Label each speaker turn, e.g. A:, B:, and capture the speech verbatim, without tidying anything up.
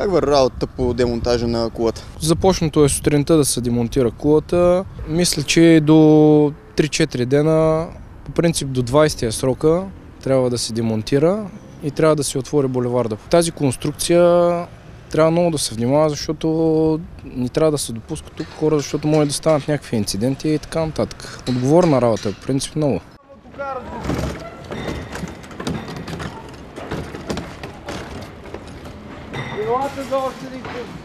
A: Как върви работата по демонтажа на кулата?
B: Започнато е сутринта да се демонтира кулата. Мисля, че до три-четири дена, по принцип до двайсетия срока, трябва да се демонтира и трябва да се отвори булеварда. Тази конструкция трябва много да се внимава, защото не трябва да се допуска тук хора, защото може да станат някакви инциденти и така нататък. Отговорна работа е, по принцип много.
C: Елате за още един куп.